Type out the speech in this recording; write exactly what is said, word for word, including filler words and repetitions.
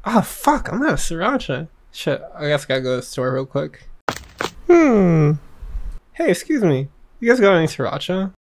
Oh fuck, I'm out of sriracha. Shit, I guess I gotta go to the store real quick. Hmm. Hey, excuse me. You guys got any sriracha?